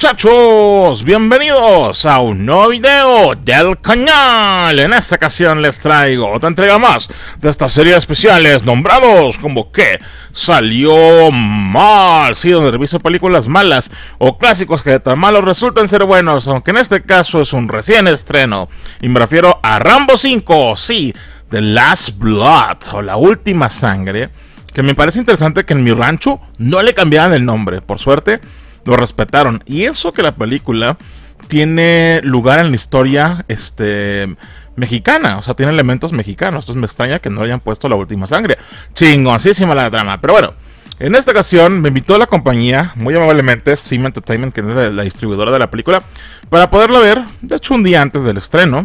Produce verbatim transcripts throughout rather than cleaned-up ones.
Muchachos, bienvenidos a un nuevo video del canal. En esta ocasión les traigo otra entrega más de esta serie de especiales nombrados como que salió mal. Sí, donde reviso películas malas o clásicos que de tan malos resultan ser buenos, aunque en este caso es un recién estreno. Y me refiero a Rambo cinco, sí, The Last Blood o La Última Sangre, que me parece interesante que en mi rancho no le cambiaran el nombre. Por suerte lo respetaron. Y eso que la película tiene lugar en la historia este, mexicana. O sea, tiene elementos mexicanos. Entonces me extraña que no le hayan puesto La Última Sangre. Chingoncísima la trama. Pero bueno, en esta ocasión me invitó la compañía, muy amablemente, Sim Entertainment, que es la, la distribuidora de la película, para poderla ver. De hecho, un día antes del estreno.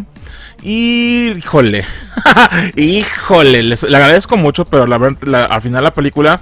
Y híjole, híjole, les, le agradezco mucho, pero la, la, al final la película,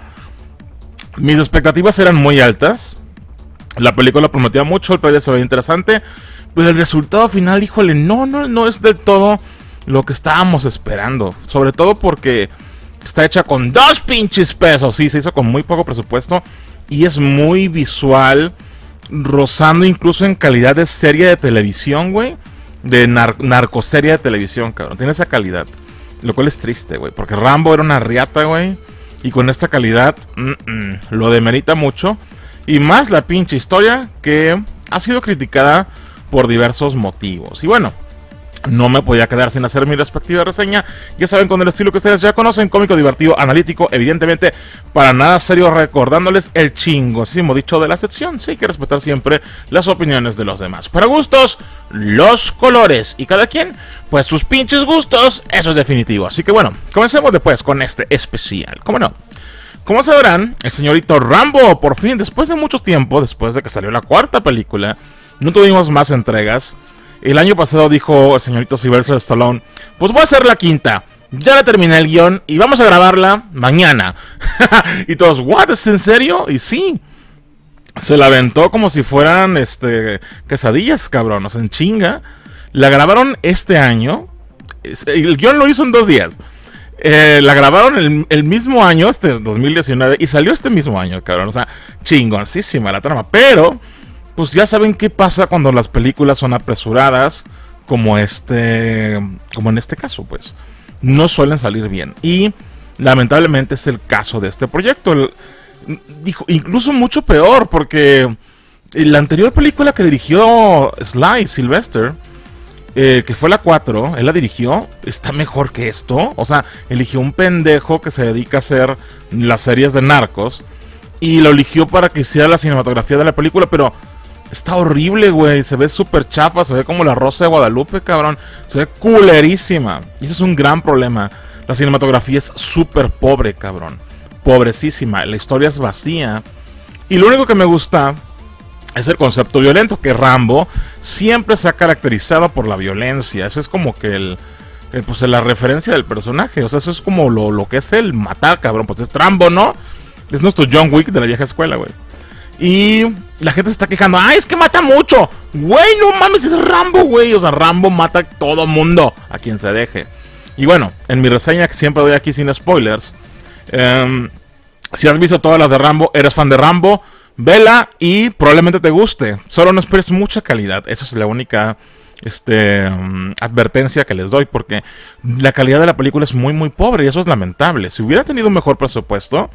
mis expectativas eran muy altas. La película prometía mucho, el trailer se veía interesante, pero el resultado final, híjole, no, no, no es del todo lo que estábamos esperando. Sobre todo porque está hecha con dos pinches pesos. Sí, se hizo con muy poco presupuesto y es muy visual, rozando incluso en calidad de serie de televisión, güey. De nar narcoserie de televisión, cabrón. Tiene esa calidad, lo cual es triste, güey, porque Rambo era una riata, güey, y con esta calidad mm -mm, lo demerita mucho. Y más la pinche historia, que ha sido criticada por diversos motivos. Y bueno, no me podía quedar sin hacer mi respectiva reseña. Ya saben, con el estilo que ustedes ya conocen, cómico, divertido, analítico, evidentemente para nada serio, recordándoles el chingosísimo dicho de la sección. Sí, hay que respetar siempre las opiniones de los demás. Para gustos, los colores. Y cada quien, pues sus pinches gustos, eso es definitivo. Así que bueno, comencemos después con este especial. ¿Cómo no? Como sabrán, el señorito Rambo, por fin, después de mucho tiempo, después de que salió la cuarta película, no tuvimos más entregas. El año pasado dijo el señorito Sylvester Stallone, pues voy a hacer la quinta, ya la terminé el guión y vamos a grabarla mañana. Y todos, ¿what? ¿Es en serio? Y sí, se la aventó como si fueran este, quesadillas, cabrón, o sea, en chinga. La grabaron este año, el guión lo hizo en dos días. Eh, la grabaron el, el mismo año, este dos mil diecinueve, y salió este mismo año, cabrón. O sea, chingoncísima la trama. Pero, pues ya saben qué pasa cuando las películas son apresuradas, como este, como en este caso, pues. No suelen salir bien. Y lamentablemente es el caso de este proyecto. El, dijo, incluso mucho peor, porque la anterior película que dirigió Sly, Sylvester, Eh, que fue la cuatro, él la dirigió, está mejor que esto. O sea, eligió un pendejo que se dedica a hacer las series de narcos y lo eligió para que hiciera la cinematografía de la película, pero está horrible, güey. Se ve súper chafa, se ve como la Rosa de Guadalupe, cabrón. Se ve culerísima. Y eso es un gran problema. La cinematografía es súper pobre, cabrón. Pobrecísima. La historia es vacía. Y lo único que me gusta es el concepto violento, que Rambo siempre se ha caracterizado por la violencia. Eso es como que el, el pues la referencia del personaje. O sea, eso es como lo, lo que es el matar, cabrón. Pues es Rambo, ¿no? Es nuestro John Wick de la vieja escuela, güey. Y la gente se está quejando, ¡ay, es que mata mucho! Güey, no mames, es Rambo, güey. O sea, Rambo mata a todo mundo, a quien se deje. Y bueno, en mi reseña, que siempre doy aquí sin spoilers, eh, si has visto todas las de Rambo, eres fan de Rambo, vela y probablemente te guste. Solo no esperes mucha calidad. Esa es la única este, um, advertencia que les doy, porque la calidad de la película es muy muy pobre y eso es lamentable. Si hubiera tenido un mejor presupuesto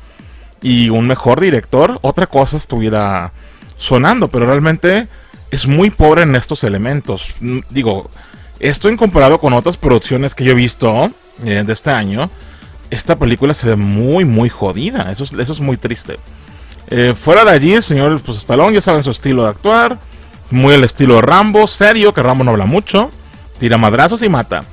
y un mejor director, otra cosa estuviera sonando, pero realmente es muy pobre en estos elementos. Digo, esto en comparado con otras producciones que yo he visto eh, de este año, esta película se ve muy muy jodida. Eso es, eso es muy triste. Eh, fuera de allí, el señor pues, Stallone, ya saben su estilo de actuar, muy el estilo de Rambo, serio, que Rambo no habla mucho, tira madrazos y mata.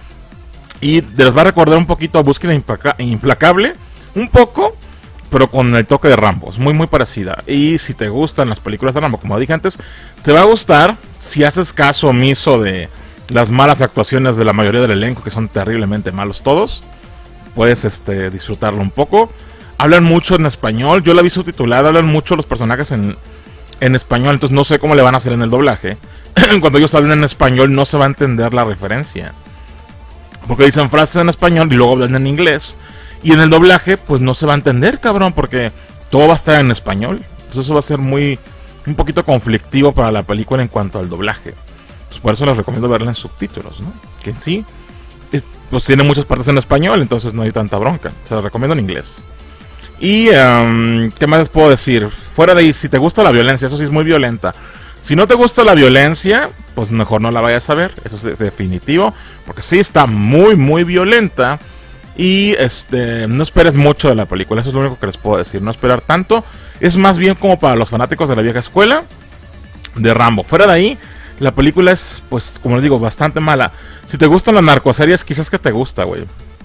Y les va a recordar un poquito a Búsqueda Implacable, un poco, pero con el toque de Rambo, es muy muy parecida. Y si te gustan las películas de Rambo, como dije antes, te va a gustar si haces caso omiso de las malas actuaciones de la mayoría del elenco, que son terriblemente malos todos. Puedes este, disfrutarlo un poco. Hablan mucho en español, yo la vi subtitulada, hablan mucho los personajes en, en español, entonces no sé cómo le van a hacer en el doblaje. Cuando ellos hablan en español no se va a entender la referencia, porque dicen frases en español y luego hablan en inglés, y en el doblaje pues no se va a entender, cabrón, porque todo va a estar en español. Entonces eso va a ser muy un poquito conflictivo para la película en cuanto al doblaje. Pues por eso les recomiendo verla en subtítulos, ¿no? Que en sí, es, pues tiene muchas partes en español, entonces no hay tanta bronca. Se la recomiendo en inglés. Y, um, ¿qué más les puedo decir? Fuera de ahí, si te gusta la violencia, eso sí es muy violenta. Si no te gusta la violencia, pues mejor no la vayas a ver, eso es definitivo, porque sí está muy, muy violenta. Y este, no esperes mucho de la película, eso es lo único que les puedo decir, no esperar tanto. Es más bien como para los fanáticos de la vieja escuela de Rambo. Fuera de ahí, la película es, pues, como les digo, bastante mala. Si te gustan las narcoseries, quizás que te gusta, güey.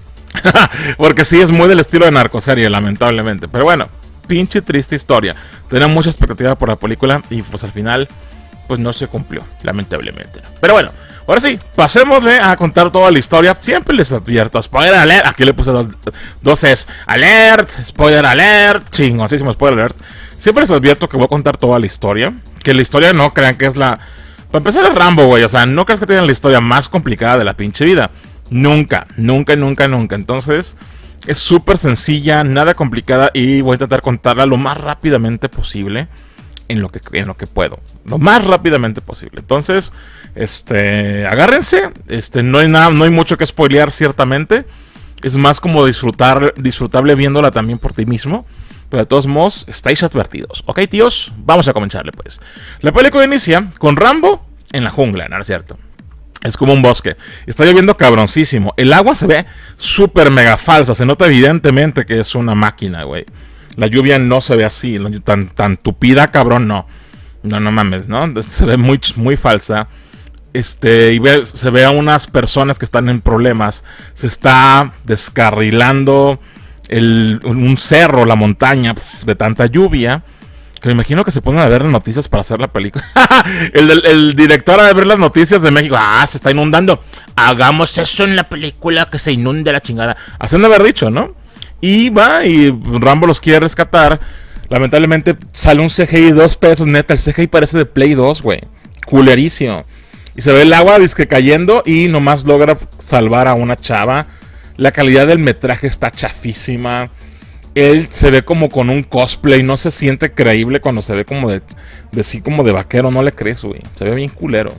Porque sí, es muy del estilo de narcoserie, lamentablemente. Pero bueno, pinche triste historia. Tenía mucha expectativa por la película y pues al final, pues no se cumplió, lamentablemente. Pero bueno, ahora sí, pasemos a contar toda la historia. Siempre les advierto, spoiler alert. Aquí le puse dos, dos es alert, spoiler alert, chingosísimo spoiler alert. Siempre les advierto que voy a contar toda la historia. Que la historia no crean que es la... Para empezar es Rambo, güey. O sea, no creas que tienen la historia más complicada de la pinche vida. Nunca, nunca, nunca, nunca. Entonces, es súper sencilla, nada complicada. Y voy a intentar contarla lo más rápidamente posible. En lo que, en lo que puedo, lo más rápidamente posible. Entonces, este, agárrense. Este, no hay nada, no hay mucho que spoilear, ciertamente. Es más como disfrutar, disfrutable viéndola también por ti mismo. Pero de todos modos, estáis advertidos. Ok, tíos, vamos a comenzarle pues. La película inicia con Rambo en la jungla, ¿no es cierto? Es como un bosque. Está lloviendo cabroncísimo. El agua se ve súper mega falsa. Se nota evidentemente que es una máquina, güey. La lluvia no se ve así, tan, tan tupida, cabrón, no. No, no mames, ¿no? Se ve muy, muy falsa. Este, y ve, se ve a unas personas que están en problemas. Se está descarrilando el, un cerro, la montaña, pf, de tanta lluvia. Que me imagino que se ponen a ver las noticias para hacer la película. el, el, el director a ver las noticias de México. Ah, se está inundando. Hagamos eso en la película, que se inunde la chingada. Así han de haber dicho, ¿no? Y va, y Rambo los quiere rescatar. Lamentablemente sale un C G I de dos pesos, neta. El C G I parece de Play dos, güey. Culerísimo. Y se ve el agua disque cayendo y nomás logra salvar a una chava. La calidad del metraje está chafísima. Él se ve como con un cosplay. No se siente creíble cuando se ve como de, de sí, como de vaquero. No le crees, güey. Se ve bien culero.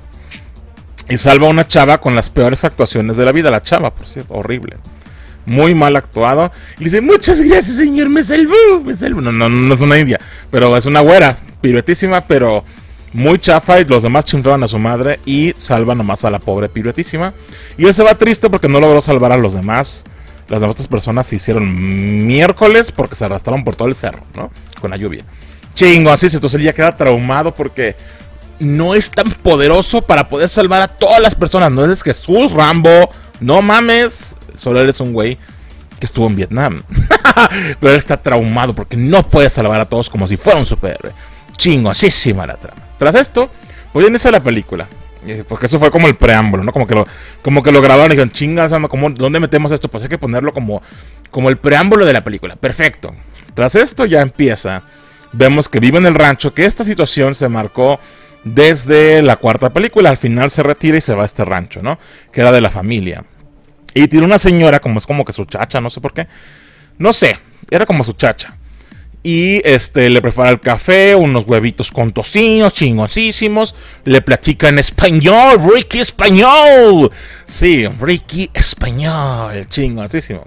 Y salva a una chava con las peores actuaciones de la vida. La chava, por cierto, horrible. Muy mal actuado. Y le dice, muchas gracias, señor, me salvó, me salvó. No, no, no es una india, pero es una güera, piruetísima, pero muy chafa. Y los demás chingaban a su madre y salvan nomás a la pobre piruetísima. Y él se va triste porque no logró salvar a los demás. Las demás personas se hicieron miércoles porque se arrastraron por todo el cerro, ¿no? Con la lluvia. Chingo, así es. Entonces él ya queda traumado porque no es tan poderoso para poder salvar a todas las personas. No es Jesús Rambo, no mames. Solo eres un güey que estuvo en Vietnam. Pero él está traumado porque no puede salvar a todos como si fuera un superhéroe. Chingosísima la trama. Tras esto, pues inicia la película. Porque eso fue como el preámbulo, ¿no? Como que lo, como que lo grabaron y dijeron, chingas, ¿cómo, ¿dónde metemos esto? Pues hay que ponerlo como, como el preámbulo de la película. Perfecto. Tras esto ya empieza. Vemos que vive en el rancho, que esta situación se marcó desde la cuarta película. Al final se retira y se va a este rancho, ¿no? Que era de la familia. Y tiene una señora, como es como que su chacha, no sé por qué. No sé, era como su chacha. Y este le prepara el café, unos huevitos con tocinos, chingosísimos. Le platica en español, Ricky español. Sí, Ricky español, chingosísimo.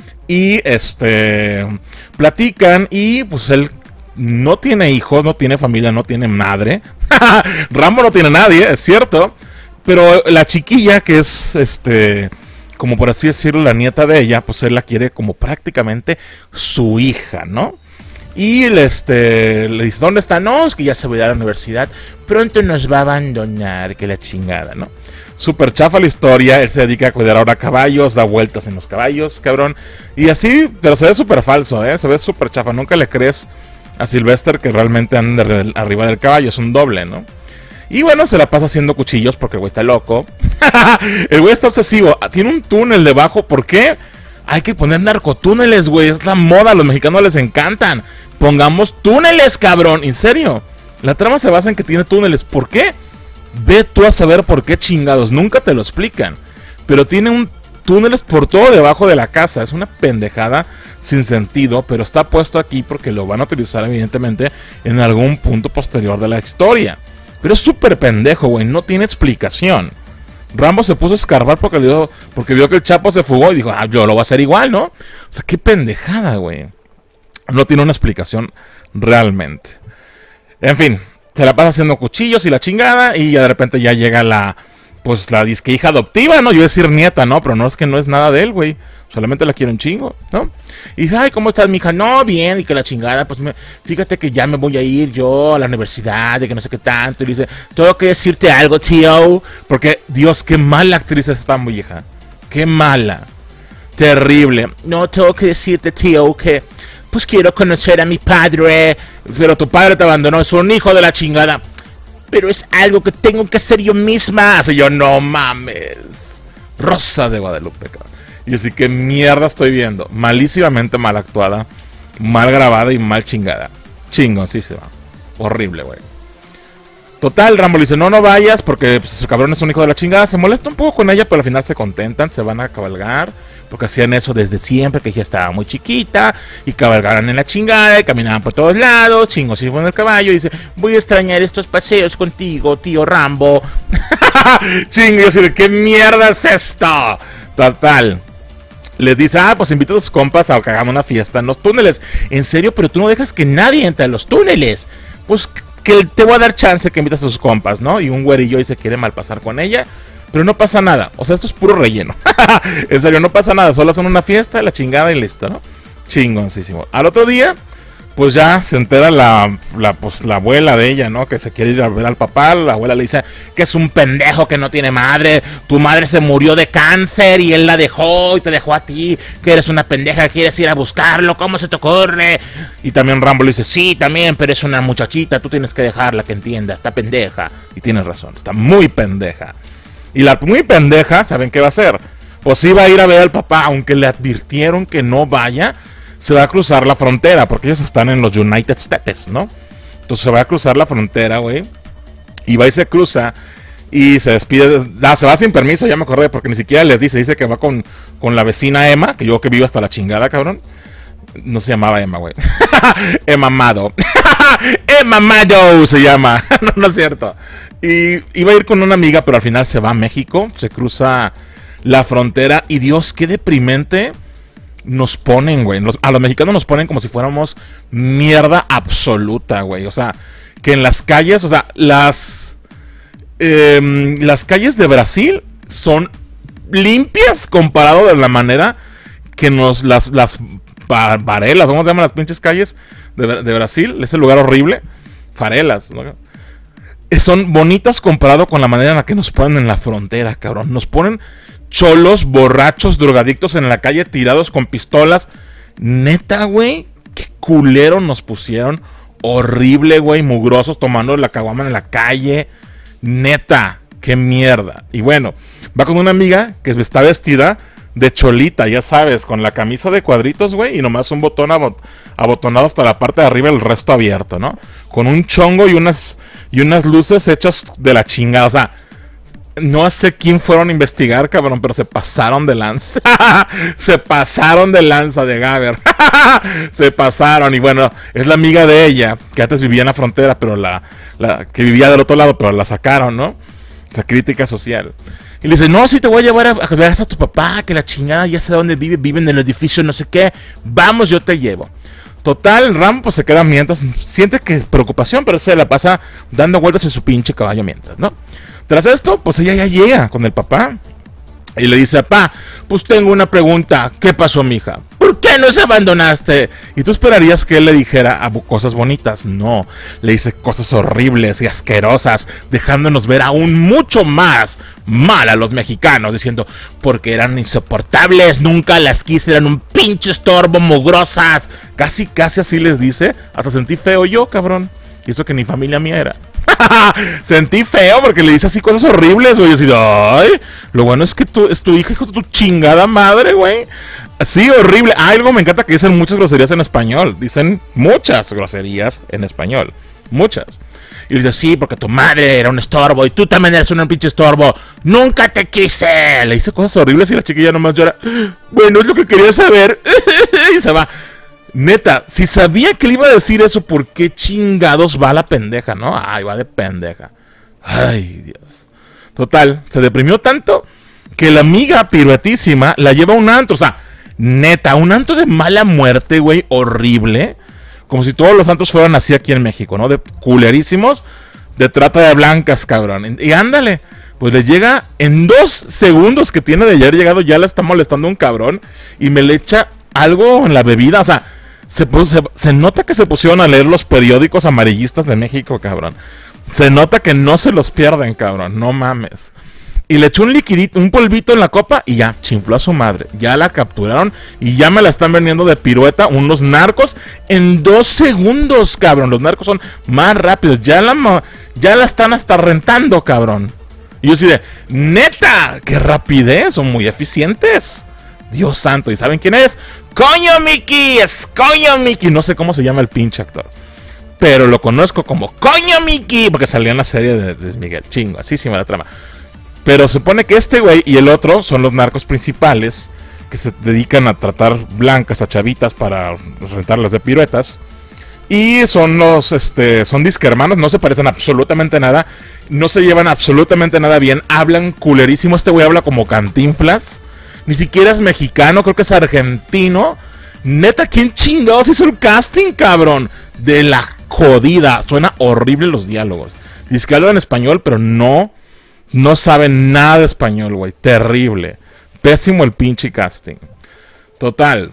Y este platican y pues él no tiene hijos, no tiene familia, no tiene madre. Rambo no tiene nadie, es cierto. Pero la chiquilla que es este... como por así decirlo, la nieta de ella, pues él la quiere como prácticamente su hija, ¿no? Y le, este, le dice, ¿dónde está? No, es que ya se va a ir a la universidad, pronto nos va a abandonar, que la chingada, ¿no? Súper chafa la historia, él se dedica a cuidar ahora caballos, da vueltas en los caballos, cabrón. Y así, pero se ve súper falso, ¿eh? Se ve súper chafa, nunca le crees a Sylvester que realmente anda arriba del caballo, es un doble, ¿no? Y bueno, se la pasa haciendo cuchillos porque el güey está loco. El güey está obsesivo. Tiene un túnel debajo. ¿Por qué? Hay que poner narcotúneles, güey. Es la moda. A los mexicanos les encantan. Pongamos túneles, cabrón. En serio. La trama se basa en que tiene túneles. ¿Por qué? Ve tú a saber por qué chingados. Nunca te lo explican. Pero tiene un túneles por todo debajo de la casa. Es una pendejada. sin sentido, pero está puesto aquí porque lo van a utilizar evidentemente en algún punto posterior de la historia. Pero es súper pendejo, güey, no tiene explicación. Rambo se puso a escarbar porque, le dio, porque vio que el Chapo se fugó y dijo, ah, yo lo voy a hacer igual, ¿no? O sea, qué pendejada, güey. No tiene una explicación realmente. En fin, se la pasa haciendo cuchillos y la chingada y ya de repente ya llega la... Pues la disque hija adoptiva, ¿no? Yo iba a decir nieta, ¿no? Pero no, es que no es nada de él, güey. Solamente la quiero un chingo, ¿no? Y dice, ay, ¿cómo estás, mija? No, bien, y que la chingada, pues me, fíjate que ya me voy a ir yo a la universidad, de que no sé qué tanto. Y dice, tengo que decirte algo, tío. Porque, Dios, qué mala actriz es esta vieja. Qué mala. Terrible. No, tengo que decirte, tío, que pues quiero conocer a mi padre. Pero tu padre te abandonó, es un hijo de la chingada. Pero es algo que tengo que hacer yo misma. Así yo, no mames. Rosa de Guadalupe, cabrón. Y así que mierda estoy viendo. Malísimamente mal actuada, mal grabada y mal chingada. Chingo, sí se va. Horrible, güey. Total, Rambo le dice, no, no vayas porque pues, el cabrón es un hijo de la chingada. Se molesta un poco con ella, pero al final se contentan, se van a cabalgar. Porque hacían eso desde siempre, que ella estaba muy chiquita. Y cabalgaran en la chingada y caminaban por todos lados. Chingos, y en el caballo. Y dice, voy a extrañar estos paseos contigo, tío Rambo. Chingo, y así de, ¿qué mierda es esto? Total. Les dice, ah, pues invita a tus compas a que hagamos una fiesta en los túneles. En serio, pero tú no dejas que nadie entre a los túneles. Pues que te voy a dar chance que invitas a tus compas, ¿no? Y un güerillo y se quiere malpasar con ella. Pero no pasa nada. O sea, esto es puro relleno. En serio, no pasa nada. Solo hacen una fiesta, la chingada y listo, ¿no? Chingoncísimo. Al otro día, pues ya se entera la, la, pues, la abuela de ella, ¿no? Que se quiere ir a ver al papá. La abuela le dice que es un pendejo, que no tiene madre. Tu madre se murió de cáncer y él la dejó y te dejó a ti. Que eres una pendeja, quieres ir a buscarlo. ¿Cómo se te ocurre? Y también Rambo le dice, sí, también, pero es una muchachita. Tú tienes que dejarla que entienda. Está pendeja. Y tienes razón, está muy pendeja. Y la muy pendeja, ¿saben qué va a hacer? Pues sí va a ir a ver al papá, aunque le advirtieron que no vaya. Se va a cruzar la frontera, porque ellos están en los United States, ¿no? Entonces se va a cruzar la frontera, güey. Y va y se cruza y se despide. Ah, se va sin permiso, ya me acordé, porque ni siquiera les dice. Dice que va con, con la vecina Emma, que yo que vivo hasta la chingada, cabrón. No se llamaba Emma, güey. Emma Mado. Emma Mado se llama. No, no es cierto. Y iba a ir con una amiga, pero al final se va a México. Se cruza la frontera. Y Dios, qué deprimente nos ponen, güey. Los, a los mexicanos nos ponen como si fuéramos mierda absoluta, güey. O sea, que en las calles, o sea, las... Eh, las calles de Brasil son limpias comparado de la manera que nos... Las... las Farelas, ¿cómo se llaman las pinches calles de, de Brasil? Ese lugar horrible. Farelas, ¿no? Son bonitas comparado con la manera en la que nos ponen en la frontera, cabrón. Nos ponen cholos, borrachos, drogadictos en la calle, tirados con pistolas. Neta, güey, qué culero nos pusieron. Horrible, güey, mugrosos, tomando la caguama en la calle. Neta, qué mierda. Y bueno, va con una amiga que está vestida de cholita, ya sabes, con la camisa de cuadritos, güey, y nomás un botón abot abotonado hasta la parte de arriba, el resto abierto, ¿no? Con un chongo y unas y unas luces hechas de la chingada, o sea, no sé quién fueron a investigar, cabrón, pero se pasaron de lanza. Se pasaron de lanza de Gaber. Se pasaron, y bueno, es la amiga de ella, que antes vivía en la frontera, pero la, la que vivía del otro lado, pero la sacaron, ¿no? O sea, crítica social. Y le dice, no, sí te voy a llevar a, a ver a tu papá, que la chingada, ya sé dónde vive, vive en el edificio, no sé qué. Vamos, yo te llevo. Total, Rambo pues, se queda mientras, siente que preocupación, pero se la pasa dando vueltas en su pinche caballo mientras, ¿no? Tras esto, pues ella ya llega con el papá y le dice, papá, pues tengo una pregunta, ¿qué pasó, mija? ¿Por qué nos abandonaste? Y tú esperarías que él le dijera cosas bonitas. No, le dice cosas horribles y asquerosas, dejándonos ver aún mucho más mal a los mexicanos, diciendo, porque eran insoportables, nunca las quise, eran un pinche estorbo, mugrosas. Casi, casi así les dice. Hasta sentí feo yo, cabrón. Y eso que ni familia mía era. Sentí feo porque le dice así cosas horribles, güey. Así, ay, lo bueno es que tú, es tu hija, hijo de tu chingada madre, güey. Sí, horrible. Algo me encanta que dicen muchas groserías en español. Dicen muchas groserías en español. muchas. Y le dice, sí, porque tu madre era un estorbo y tú también eres un pinche estorbo. Nunca te quise. Le dice cosas horribles y la chiquilla nomás llora. Bueno, es lo que quería saber. Y se va. Neta, si sabía que le iba a decir eso, ¿por qué chingados va la pendeja, no? Ay, va de pendeja. Ay, Dios. Total, se deprimió tanto que la amiga piruetísima la lleva a un antro. O sea, neta, un antro de mala muerte, güey, horrible. Como si todos los antros fueran así aquí en México, ¿no? De culerísimos, de trata de blancas, cabrón. Y ándale, pues le llega en dos segundos que tiene de haber llegado, ya la está molestando un cabrón. Y me le echa algo en la bebida, o sea, se, se, se nota que se pusieron a leer los periódicos amarillistas de México, cabrón. Se nota que no se los pierden, cabrón, no mames. Y le echó un liquidito, un polvito en la copa y ya, chinfló a su madre. Ya la capturaron y ya me la están vendiendo de pirueta unos narcos en dos segundos, cabrón. Los narcos son más rápidos, ya la, ya la están hasta rentando, cabrón. Y yo sí de, neta, qué rapidez, son muy eficientes. Dios santo, ¿y saben quién es? ¡Coño Mickey! ¡Es Coño Mickey! No sé cómo se llama el pinche actor, pero lo conozco como Coño Mickey, porque salía en la serie de, de Miguel. Chingo, así sí me la trama. Pero se supone que este güey y el otro son los narcos principales que se dedican a tratar blancas a chavitas para rentarlas de piruetas. Y son los, este, son disque hermanos, no se parecen absolutamente nada, no se llevan absolutamente nada bien, hablan culerísimo. Este güey habla como Cantinflas, ni siquiera es mexicano, creo que es argentino. Neta, ¿quién chingados hizo el casting, cabrón? De la jodida, suena horrible los diálogos. Dice que hablan en español, pero no... No saben nada de español, güey. Terrible. Pésimo el pinche casting. Total.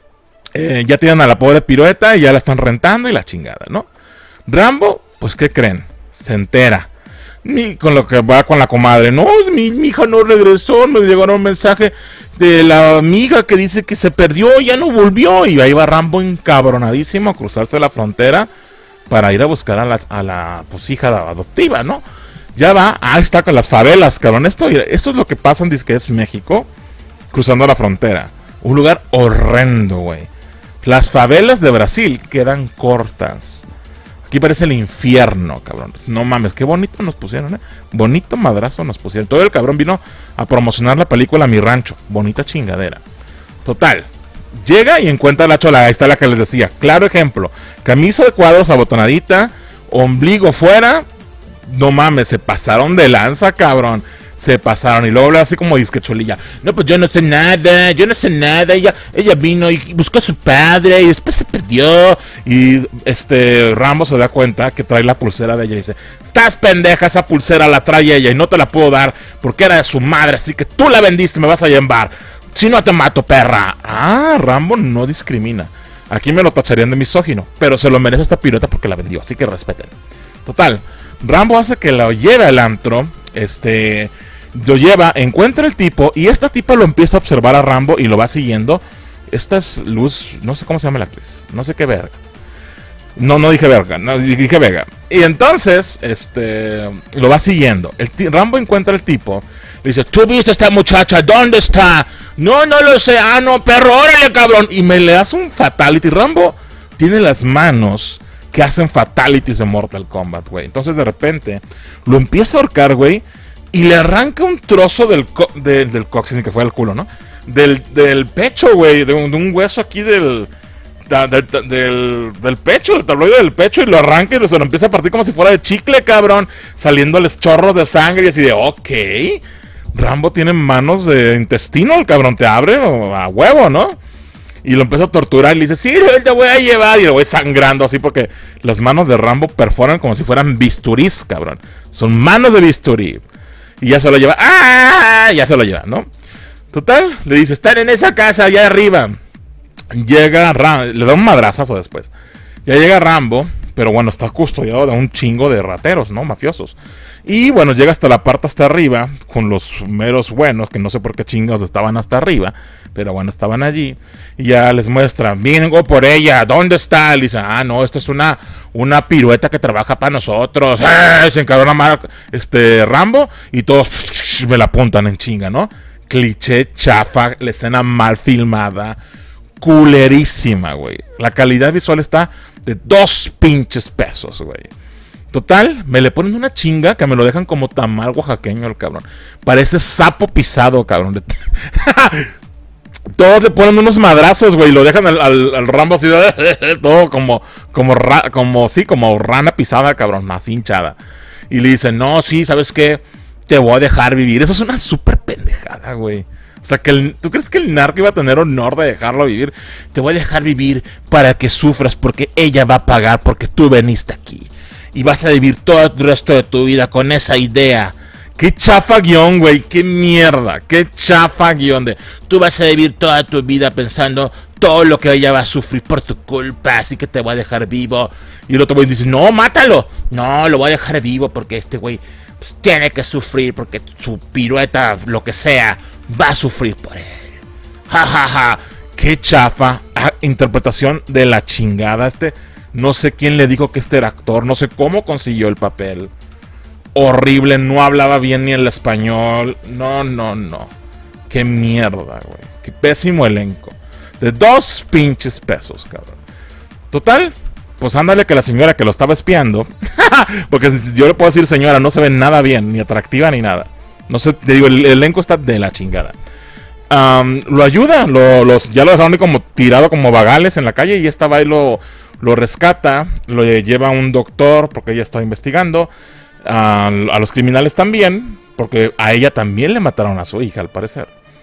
Eh, ya tienen a la pobre pirueta y ya la están rentando y la chingada, ¿no? Rambo, pues, ¿qué creen? Se entera. Mi, con lo que va con la comadre. No, mi, mi hija no regresó. Me llegaron un mensaje de la amiga que dice que se perdió, ya no volvió. Y ahí va Rambo encabronadísimo a cruzarse la frontera para ir a buscar a la, a la pues, hija adoptiva, ¿no? Ya va, ah, está con las favelas, cabrón. Esto, esto es lo que pasa en Disque es México, cruzando la frontera. Un lugar horrendo, güey. Las favelas de Brasil quedan cortas. Aquí parece el infierno, cabrón. No mames, qué bonito nos pusieron, ¿eh? Bonito madrazo nos pusieron. Todo el cabrón vino a promocionar la película Mi Rancho. Bonita chingadera. Total. Llega y encuentra la chola. Ahí está la que les decía. Claro ejemplo. Camisa de cuadros abotonadita. Ombligo fuera. No mames, se pasaron de lanza, cabrón. Se pasaron. Y luego habla así como disque cholilla. No, pues yo no sé nada. Yo no sé nada. Ella, ella vino y buscó a su padre. Y después se perdió. Y este Rambo se da cuenta que trae la pulsera de ella. Y dice: estás pendeja, esa pulsera la trae ella. Y no te la puedo dar porque era de su madre. Así que tú la vendiste, me vas a llevar. Si no te mato, perra. Ah, Rambo no discrimina. Aquí me lo tacharían de misógino. Pero se lo merece esta pirueta porque la vendió. Así que respeten. Total. Rambo hace que lo lleve al antro, este, lo lleva, encuentra el tipo y esta tipa lo empieza a observar a Rambo y lo va siguiendo. Esta es Luz, no sé cómo se llama la actriz, no sé qué verga. No, no dije verga, no dije Vega. Y entonces, este, lo va siguiendo. El Rambo encuentra al tipo, le dice: ¿tú viste a esta muchacha? ¿Dónde está? No, no lo sé. Ah, no, perro, órale, cabrón. Y me le hace un fatality. Rambo tiene las manos que hacen fatalities de Mortal Kombat, güey. Entonces de repente lo empieza a ahorcar, güey, y le arranca un trozo del co de, del coxis, ni que fue el culo, ¿no? Del, del pecho, güey, de, de un hueso aquí del, da, del, del, del pecho, del tabloide del pecho, y lo arranca y se lo empieza a partir como si fuera de chicle, cabrón, saliéndoles chorros de sangre y así de, ok, Rambo tiene manos de intestino, el cabrón te abre a huevo, ¿no? Y lo empieza a torturar y le dice: sí, te voy a llevar. Y lo voy sangrando así porque las manos de Rambo perforan como si fueran bisturís, cabrón. Son manos de bisturí. Y ya se lo lleva. ¡Ah! Ya se lo lleva, ¿no? Total, le dice: están en esa casa allá arriba. Llega Rambo, le da un madrazazo después. Ya llega Rambo, pero bueno, está custodiado de un chingo de rateros, ¿no? Mafiosos. Y bueno, llega hasta la parte hasta arriba, con los meros buenos, que no sé por qué chingados estaban hasta arriba, pero bueno, estaban allí. Y ya les muestra: vengo por ella, ¿dónde está? Le dice: ah, no, esta es una, una pirueta que trabaja para nosotros. ¡Eh! Se encabrona más este Rambo, y todos me la apuntan en chinga, ¿no? Cliché, chafa, la escena mal filmada, culerísima, güey. La calidad visual está de dos pinches pesos, güey. Total, me le ponen una chinga que me lo dejan como tamal oaxaqueño el cabrón. Parece sapo pisado, cabrón. Todos le ponen unos madrazos, güey, y lo dejan al, al, al Rambo así, todo como, como, ra, como, sí, como rana pisada, cabrón, más hinchada. Y le dicen, no, sí, ¿sabes qué? Te voy a dejar vivir. Eso es una súper pendejada, güey. O sea, que el, ¿tú crees que el narco iba a tener honor de dejarlo vivir? Te voy a dejar vivir para que sufras, porque ella va a pagar porque tú veniste aquí. Y vas a vivir todo el resto de tu vida con esa idea. Qué chafa guión, güey, qué mierda. Qué chafa guión de... Tú vas a vivir toda tu vida pensando todo lo que ella va a sufrir por tu culpa, así que te voy a dejar vivo. Y el otro güey dice, no, mátalo. No, lo voy a dejar vivo porque este güey pues, tiene que sufrir, porque su pirueta, lo que sea, va a sufrir por él. Ja, ja, ja. Qué chafa. Ah, interpretación de la chingada. Este... No sé quién le dijo que este era actor, no sé cómo consiguió el papel. Horrible, no hablaba bien ni el español. No, no, no. Qué mierda, güey. Qué pésimo elenco. De dos pinches pesos, cabrón. Total, pues ándale que la señora que lo estaba espiando. Porque yo le puedo decir, señora, no se ve nada bien, ni atractiva ni nada. No sé, te digo, el, el elenco está de la chingada. Um, lo ayuda, lo, los, ya lo dejaron como tirado como vagales en la calle y ya estaba ahí lo... Lo rescata, lo lleva a un doctor porque ella está investigando. A, a los criminales también, porque a ella también le mataron a su hija, al parecer.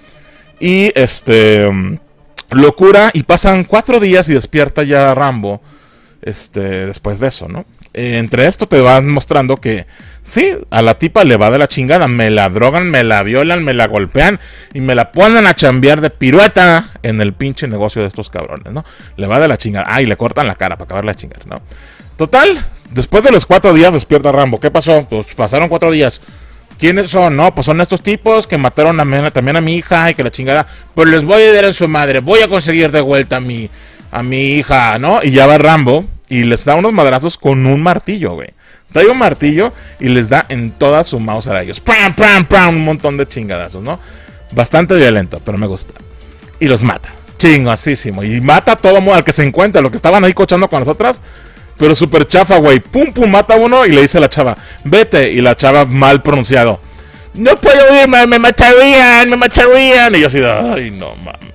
Y este lo cura y pasan cuatro días y despierta ya Rambo. Este, después de eso, ¿no? Eh, entre esto te van mostrando que sí, a la tipa le va de la chingada. Me la drogan, me la violan, me la golpean y me la ponen a chambear de pirueta en el pinche negocio de estos cabrones, ¿no? Le va de la chingada. Ah, y le cortan la cara para acabarla de chingar, ¿no? Total, después de los cuatro días despierta Rambo. ¿Qué pasó? Pues pasaron cuatro días. ¿Quiénes son? No, pues son estos tipos que mataron a, también a mi hija y que la chingada. Pues les voy a dar en su madre. Voy a conseguir de vuelta a mi, a mi hija, ¿no? Y ya va Rambo y les da unos madrazos con un martillo, güey. Trae un martillo y les da en toda su mouse a ellos. ¡Pam, pam, pam! Un montón de chingadazos, ¿no? Bastante violento, pero me gusta. Y los mata. Chingosísimo. Y mata a todo mundo al que se encuentra. Los que estaban ahí cochando con nosotras. Pero súper chafa, güey. Pum, pum, mata a uno y le dice a la chava, vete. Y la chava mal pronunciado. No puedo irme, me matarían, me matarían. Y yo así, ay, no mames.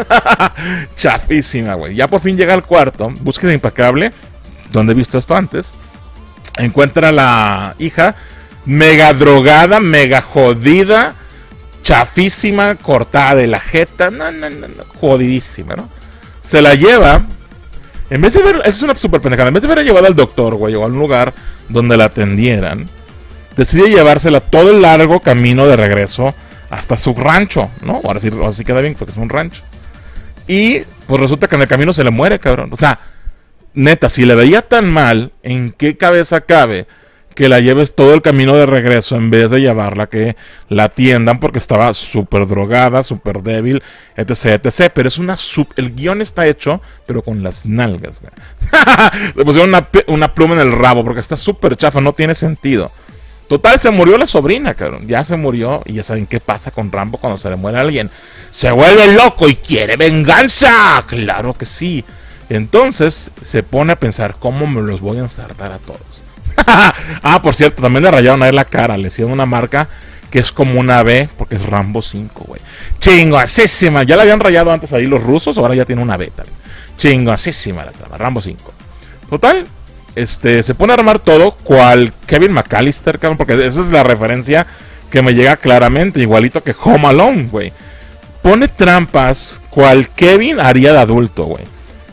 Chafísima, güey. Ya por fin llega al cuarto. Búsqueda impecable. Donde he visto esto antes. Encuentra a la hija mega drogada, mega jodida, chafísima, cortada de la jeta. No, no, no, no, jodidísima, ¿no? Se la lleva. En vez de ver, esa es una super pendejada. En vez de haberla llevado al doctor, güey, o a un lugar donde la atendieran, decide llevársela todo el largo camino de regreso hasta su rancho, ¿no? Ahora sí, ahora sí queda bien porque es un rancho. Y pues resulta que en el camino se le muere, cabrón. O sea, neta, si le veía tan mal, ¿en qué cabeza cabe que la lleves todo el camino de regreso en vez de llevarla que la atiendan porque estaba súper drogada, súper débil, etc, etc? Pero es una sub... El guión está hecho, pero con las nalgas, güey. Le pusieron una, una pluma en el rabo porque está súper chafa, no tiene sentido. Total, se murió la sobrina, cabrón. Ya se murió y ya saben qué pasa con Rambo cuando se le muere a alguien. Se vuelve loco y quiere venganza. Claro que sí. Entonces se pone a pensar cómo me los voy a ensartar a todos. Ah, por cierto, también le rayaron a él la cara. Le hicieron una marca que es como una B porque es Rambo cinco, güey. Chingosísima. Ya la habían rayado antes ahí los rusos, ahora ya tiene una B también. Chingosísima la trama, Rambo cinco. Total, este, se pone a armar todo cual Kevin McAllister, cabrón, porque esa es la referencia que me llega claramente, igualito que Home Alone, güey. Pone trampas cual Kevin haría de adulto, güey.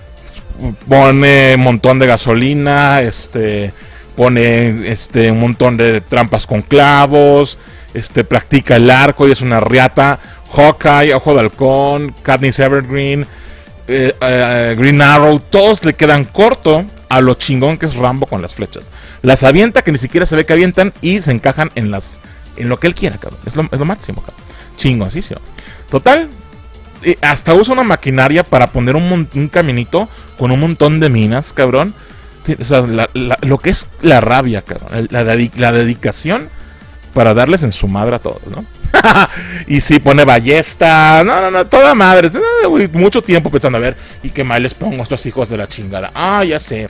Pone un montón de gasolina, este, pone este, un montón de trampas con clavos, este, practica el arco y es una riata. Hawkeye, Ojo de Halcón, Katniss Evergreen, eh, eh, Green Arrow, todos le quedan corto a lo chingón que es Rambo con las flechas. Las avienta que ni siquiera se ve que avientan y se encajan en las en lo que él quiera, cabrón. Es lo, es lo máximo, cabrón. Chingosísimo. Total, hasta usa una maquinaria para poner un, un caminito con un montón de minas, cabrón. Sí, o sea, la, la, lo que es la rabia, cabrón. La, la, la dedicación para darles en su madre a todos, ¿no? Y si sí, pone ballesta, no, no, no, toda madre. Mucho tiempo pensando, a ver, ¿y qué mal les pongo a estos hijos de la chingada? Ah, ya sé.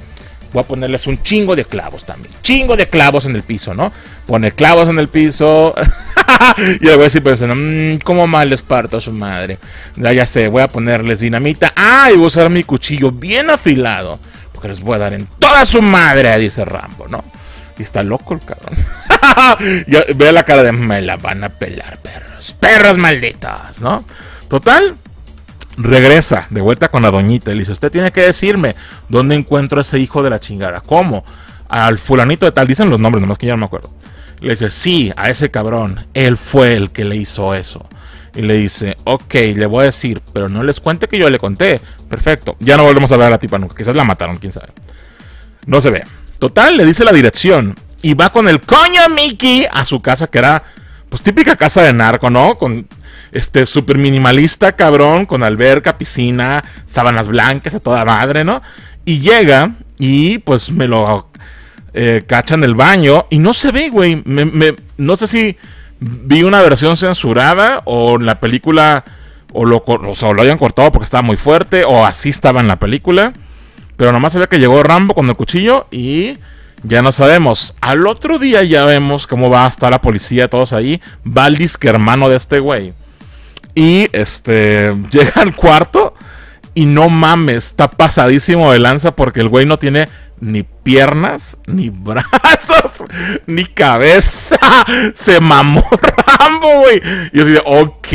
voy a ponerles un chingo de clavos también. Chingo de clavos en el piso, ¿no? Pone clavos en el piso. Y el güey sí pensando, mmm, ¿cómo mal les parto a su madre? Ya, ya sé, voy a ponerles dinamita. Ah, y voy a usar mi cuchillo bien afilado, porque les voy a dar en toda su madre, dice Rambo, ¿no? Y está loco el cabrón. Ya, ve la cara de, me la van a pelar, perros. Perros malditos, ¿no? Total, regresa de vuelta con la doñita y le dice, usted tiene que decirme dónde encuentro a ese hijo de la chingada. ¿Cómo? Al fulanito de tal, dicen los nombres, nomás que yo no me acuerdo. Le dice, sí, a ese cabrón, él fue el que le hizo eso. Y le dice, ok, le voy a decir, pero no les cuente que yo le conté. Perfecto, ya no volvemos a ver a la tipa nunca, quizás la mataron, quién sabe. No se ve. Total, le dice la dirección y va con el coño Mickey a su casa, que era, pues, típica casa de narco, ¿no? Con... Este, súper minimalista, cabrón, con alberca, piscina, sábanas blancas a toda madre, ¿no? Y llega y pues me lo eh, cacha en el baño y no se ve, güey. Me, me, no sé si vi una versión censurada o en la película, o lo, o sea, lo hayan cortado porque estaba muy fuerte, o así estaba en la película. Pero nomás se ve que llegó Rambo con el cuchillo y ya no sabemos. Al otro día ya vemos cómo va a estar la policía, todos ahí. Va el disque hermano de este güey. Y este llega al cuarto y no mames, está pasadísimo de lanza porque el güey no tiene ni piernas, ni brazos, ni cabeza. Se mamó Rambo, güey. Y yo así de,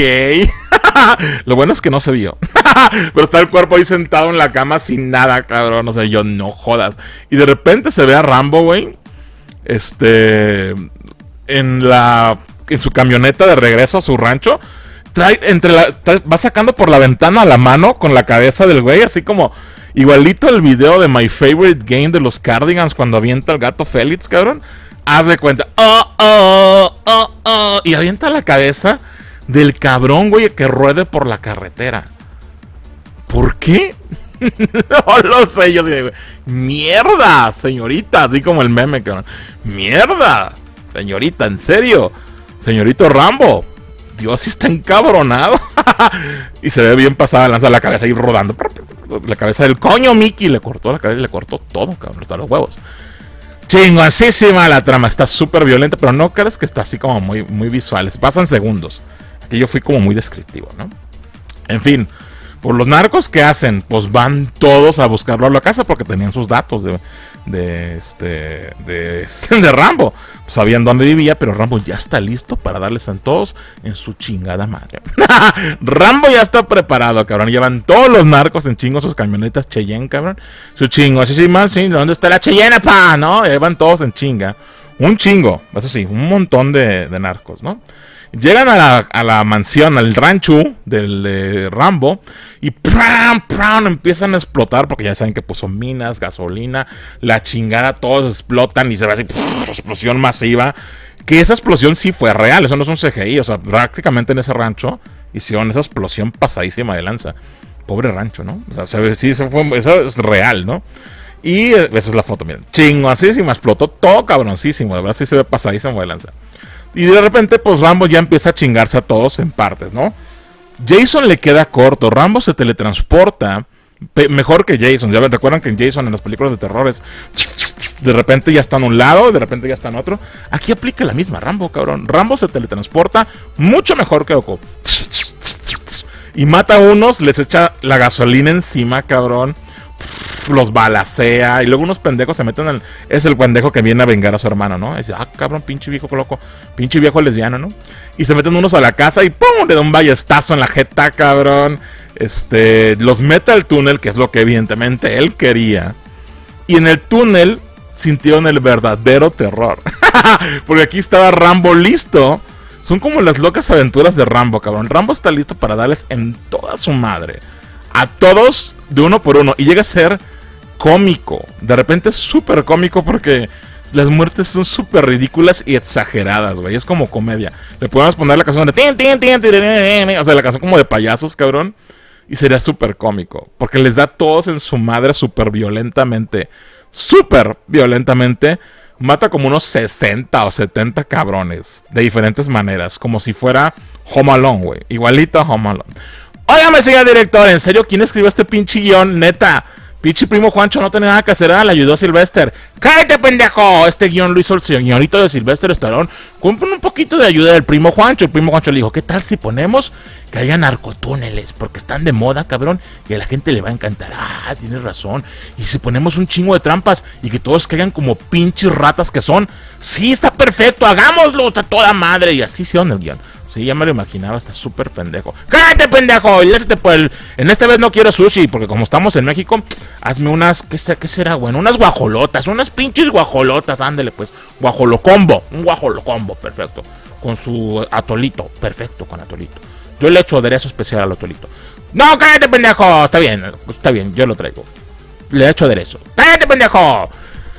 ok. Lo bueno es que no se vio. Pero está el cuerpo ahí sentado en la cama sin nada, cabrón. O sea, yo no jodas. Y de repente se ve a Rambo, güey. Este. En la. En su camioneta de regreso a su rancho. Trae entre la, trae, va sacando por la ventana a la mano con la cabeza del güey, así como igualito el video de My Favorite Game de los Cardigans cuando avienta el gato Félix, cabrón. Haz de cuenta, oh, oh, oh, oh, y avienta la cabeza del cabrón, güey, que ruede por la carretera. ¿Por qué? No lo sé, yo digo, mierda, señorita, así como el meme, cabrón. Mierda, señorita, en serio, señorito Rambo. Dios, sí está encabronado. Y se ve bien pasada, lanza la cabeza ahí rodando. La cabeza del coño Mickey. Le cortó la cabeza y le cortó todo, cabrón. Hasta los huevos. Chingosísima la trama. Está súper violenta, pero no crees que está así como muy, muy visual. Pasan segundos. Aquí yo fui como muy descriptivo, ¿no? En fin. Por los narcos, ¿qué hacen? Pues van todos a buscarlo a la casa porque tenían sus datos de, de este de, de Rambo. Sabían dónde vivía, pero Rambo ya está listo para darles a todos en su chingada madre. Rambo ya está preparado, cabrón. Llevan todos los narcos en chingo sus camionetas Cheyenne, cabrón. Su chingo, así sí, mal, sí. ¿Dónde está la Cheyenne, pa? ¿No? Llevan todos en chinga. Un chingo, eso sí, un montón de, de narcos, ¿no? Llegan a la, a la mansión, al rancho del de Rambo. Y ¡pram, pram! Empiezan a explotar. Porque ya saben que pues, son minas, gasolina, la chingada, todos explotan. Y se ve así, ¡pum! Explosión masiva. Que esa explosión sí fue real. Eso no es un C G I. O sea, prácticamente en ese rancho hicieron esa explosión pasadísima de lanza. Pobre rancho, ¿no? O sea, se ve, sí, eso, fue, eso es real, ¿no? Y esa es la foto, miren. Chingosísima, explotó todo cabroncísimo. De verdad sí se ve pasadísimo de lanza. Y de repente, pues Rambo ya empieza a chingarse a todos en partes, ¿no? Jason le queda corto. Rambo se teletransporta mejor que Jason. Ya recuerdan que en Jason, en las películas de terror, es de repente ya está en un lado, de repente ya está en otro. Aquí aplica la misma Rambo, cabrón. Rambo se teletransporta mucho mejor que Oko. Y mata a unos, les echa la gasolina encima, cabrón. Los balacea y luego unos pendejos se meten al... Es el pendejo que viene a vengar a su hermano, ¿no? Dice, ah, cabrón, pinche viejo loco, pinche viejo lesbiano, ¿no? Y se meten unos a la casa y ¡pum! Le da un ballestazo en la jeta, cabrón. Este, los mete al túnel, que es lo que evidentemente él quería. Y en el túnel sintieron el verdadero terror. Porque aquí estaba Rambo listo. Son como las locas aventuras de Rambo, cabrón. Rambo está listo para darles en toda su madre. A todos de uno por uno. Y llega a ser cómico. De repente es súper cómico porque las muertes son súper ridículas y exageradas, güey. Es como comedia. Le podemos poner la canción de... Tin, tin, tin, tin, tin, o sea, la canción como de payasos, cabrón. Y sería súper cómico. Porque les da a todos en su madre súper violentamente. Súper violentamente. Mata como unos sesenta o setenta cabrones. De diferentes maneras. Como si fuera Home Alone, güey. Igualito a Home Alone. Óigame, señor director, ¿en serio quién escribió este pinche guión? Neta, Pinche primo Juancho no tenía nada que hacer, le ayudó a Sylvester. ¡Cállate, pendejo! Este guión lo hizo el señorito de Sylvester Stallone con un poquito de ayuda del primo Juancho. El primo Juancho le dijo, ¿qué tal si ponemos que haya narcotúneles? Porque están de moda, cabrón, y a la gente le va a encantar. Ah, tienes razón. Y si ponemos un chingo de trampas y que todos caigan como pinches ratas que son. Sí, está perfecto, hagámoslo, está toda madre. Y así hicieron el guión. Sí, ya me lo imaginaba, está súper pendejo. ¡Cállate, pendejo! Y lésete por el... En esta vez no quiero sushi, porque como estamos en México, hazme unas... ¿Qué, qué será, bueno? Unas guajolotas, unas pinches guajolotas, ándele pues. Guajolocombo, un guajolocombo, perfecto. Con su atolito, perfecto, con atolito. Yo le echo aderezo especial al atolito. ¡No, cállate, pendejo! Está bien, está bien, yo lo traigo. Le echo aderezo. ¡Cállate, pendejo!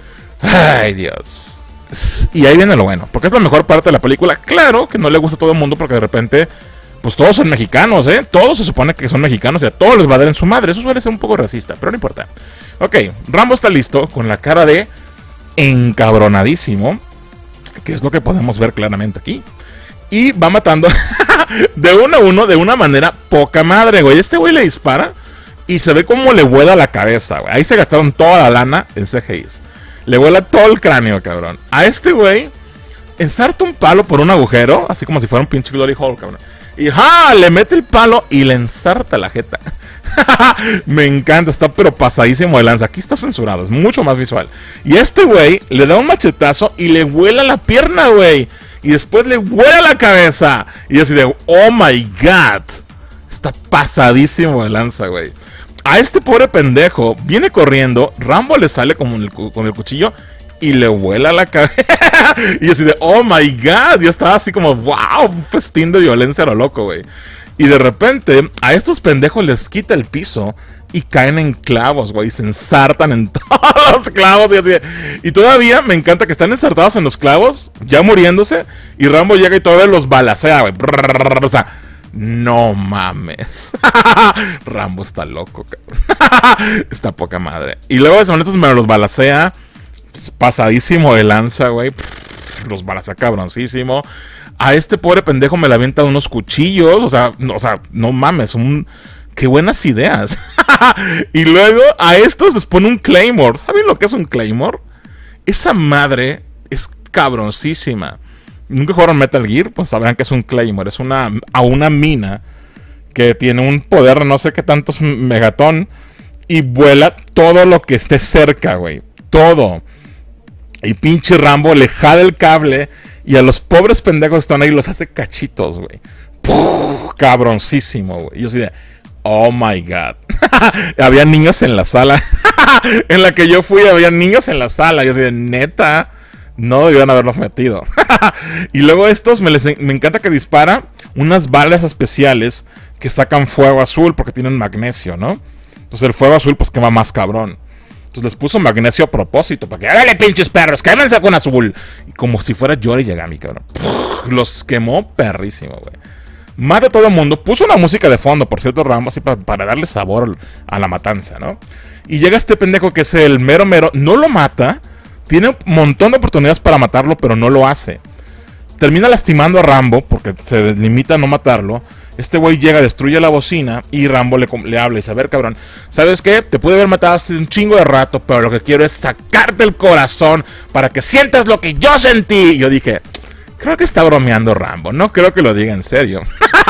Ay, Dios... Y ahí viene lo bueno, porque es la mejor parte de la película. Claro que no le gusta a todo el mundo porque de repente, pues todos son mexicanos, ¿eh? Todos se supone que son mexicanos y a todos les va a dar en su madre. Eso suele ser un poco racista, pero no importa. Ok, Rambo está listo con la cara de encabronadísimo, que es lo que podemos ver claramente aquí. Y va matando de uno a uno de una manera poca madre, güey. Este güey le dispara y se ve como le vuela la cabeza, güey. Ahí se gastaron toda la lana en C G Is. Le vuela todo el cráneo, cabrón. A este güey, ensarta un palo por un agujero, así como si fuera un pinche Glory Hole, cabrón. Y ¡ja! Le mete el palo y le ensarta la jeta. Me encanta, está pero pasadísimo de lanza. Aquí está censurado, es mucho más visual. Y este güey le da un machetazo y le vuela la pierna, güey. Y después le vuela la cabeza. Y así de, oh my god. Está pasadísimo de lanza, güey. A este pobre pendejo viene corriendo, Rambo le sale con el, con el cuchillo y le vuela la cabeza. Y así de, oh my god, yo estaba así como, wow, un festín de violencia a lo loco, güey. Y de repente a estos pendejos les quita el piso y caen en clavos, güey, se ensartan en todos los clavos y así de, y todavía me encanta que están ensartados en los clavos, ya muriéndose, y Rambo llega y todavía los balacea, güey. O sea, no mames. Rambo está loco, cabrón. Está poca madre. Y luego de esos me los balacea. Pasadísimo de lanza, güey. Los balacea cabroncísimo. A este pobre pendejo me le avienta unos cuchillos. O sea, no, o sea, no mames. Un... Qué buenas ideas. Y luego a estos les pone un Claymore. ¿Saben lo que es un Claymore? Esa madre es cabroncísima. Nunca jugaron Metal Gear, pues sabrán que es un Claymore. Es una, a una mina que tiene un poder no sé qué tantos megatón y vuela todo lo que esté cerca, güey. Todo. Y pinche Rambo le jala el cable y a los pobres pendejos que están ahí los hace cachitos, güey. Cabroncísimo, güey. Yo así de, oh my god. Había niños en la sala. En la que yo fui, había niños en la sala. Yo así de, neta. No debían haberlos metido. Y luego estos, me, les, me encanta que dispara unas balas especiales que sacan fuego azul porque tienen magnesio, ¿no? Entonces el fuego azul pues quema más cabrón. Entonces les puso magnesio a propósito para que, ¡hágale, pinches perros! ¡Quémense con azul! Y como si fuera Yori Yagami, cabrón. Los quemó perrísimo, güey. Mata a todo el mundo. Puso una música de fondo, por cierto, Rambo, así para, para darle sabor a la matanza, ¿no? Y llega este pendejo que es el mero mero. No lo mata. Tiene un montón de oportunidades para matarlo, pero no lo hace. Termina lastimando a Rambo, porque se limita a no matarlo. Este güey llega, destruye la bocina y Rambo le, le habla y dice, a ver, cabrón, ¿sabes qué? Te pude haber matado hace un chingo de rato, pero lo que quiero es sacarte el corazón para que sientas lo que yo sentí. Y yo dije, creo que está bromeando Rambo, no creo que lo diga en serio.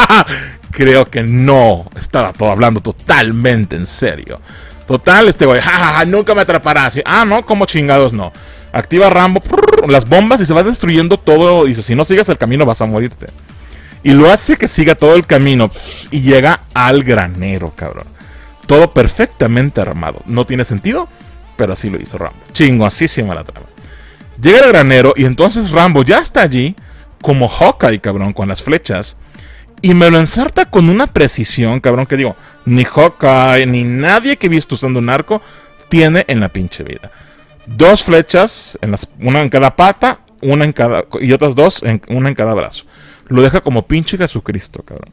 Creo que no, estaba todo hablando totalmente en serio. Total, este güey, jajaja, nunca me atraparás. Ah, no, como chingados no. Activa Rambo, prrr, las bombas y se va destruyendo todo. Y dice, si no sigues el camino vas a morirte. Y lo hace que siga todo el camino pff, y llega al granero, cabrón. Todo perfectamente armado. No tiene sentido, pero así lo hizo Rambo. Chingosísima la trama. Llega al granero y entonces Rambo ya está allí como Hawkeye, cabrón, con las flechas. Y me lo ensarta con una precisión, cabrón, que digo, ni Hawkeye, ni nadie que he visto usando un arco tiene en la pinche vida. Dos flechas, en las, una en cada pata, una en cada, y otras dos, en, una en cada brazo. Lo deja como pinche Jesucristo, cabrón.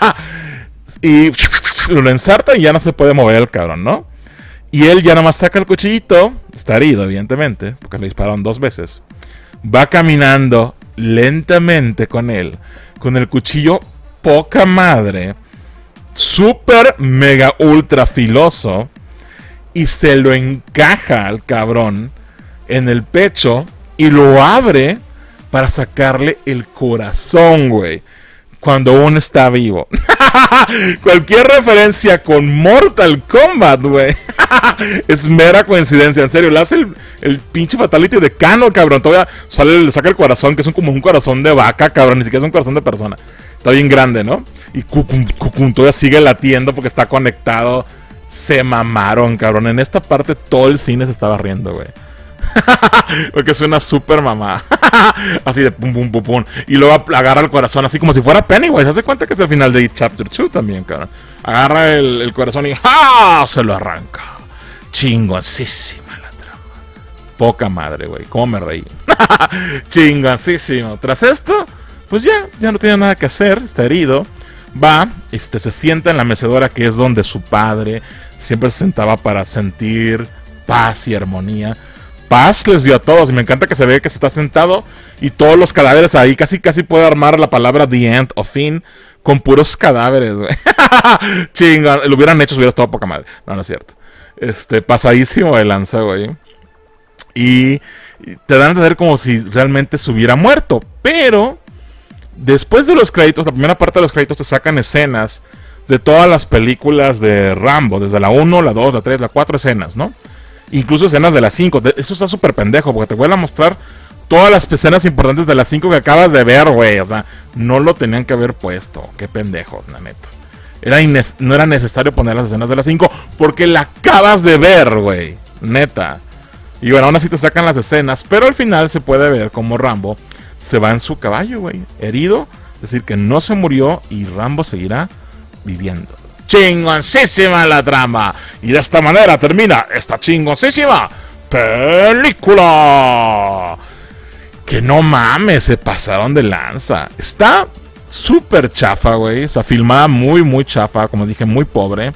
Y lo ensarta y ya no se puede mover el cabrón, ¿no? Y él ya nada más saca el cuchillito, está herido, evidentemente, porque le dispararon dos veces. Va caminando lentamente con él, con el cuchillo poca madre, súper mega ultra filoso. y se lo encaja al cabrón en el pecho y lo abre para sacarle el corazón, güey, cuando uno está vivo. Cualquier referencia con Mortal Kombat, güey, es mera coincidencia, en serio. Le hace el, el pinche fatality de Kano, cabrón. Todavía sale, le saca el corazón, que es un, como un corazón de vaca, cabrón. Ni siquiera es un corazón de persona. Está bien grande, ¿no? Y Kukun, Kukun todavía sigue latiendo porque está conectado. Se mamaron, cabrón. En esta parte todo el cine se estaba riendo, güey. Porque es una super mamá. Así de pum pum pum pum. Y luego agarra el corazón así como si fuera Pennywise. Hace cuenta que es el final de Chapter dos también, cabrón. Agarra el, el corazón y ¡ah! Se lo arranca. Chingoncísima la trama. Poca madre, güey. Cómo me reí. Chingoncísimo. Tras esto, pues ya, ya no tiene nada que hacer. Está herido. Va, este, se sienta en la mecedora, que es donde su padre siempre se sentaba para sentir paz y armonía. Paz les dio a todos, y me encanta que se ve que se está sentado y todos los cadáveres ahí, casi casi puede armar la palabra the end o fin con puros cadáveres, güey. Chinga, lo hubieran hecho si hubiera estado poca madre. No, no es cierto. Este, pasadísimo de lanza, güey. Y te dan a entender como si realmente se hubiera muerto, pero después de los créditos, la primera parte de los créditos te sacan escenas de todas las películas de Rambo, desde la uno, la dos, la tres, la cuatro escenas, ¿no? Incluso escenas de las cinco. Eso está súper pendejo, porque te vuelven a mostrar todas las escenas importantes de las cinco que acabas de ver, güey. O sea, no lo tenían que haber puesto. Qué pendejos, la neta. Era no era necesario poner las escenas de las cinco porque la acabas de ver, güey. Neta. Y bueno, aún así te sacan las escenas, pero al final se puede ver como Rambo se va en su caballo, güey, herido. Es decir, que no se murió y Rambo seguirá viviendo. Chingoncísima la trama. Y de esta manera termina esta chingoncísima película. Que no mames, se pasaron de lanza. Está súper chafa, güey. O sea, filmada muy, muy chafa. Como dije, muy pobre.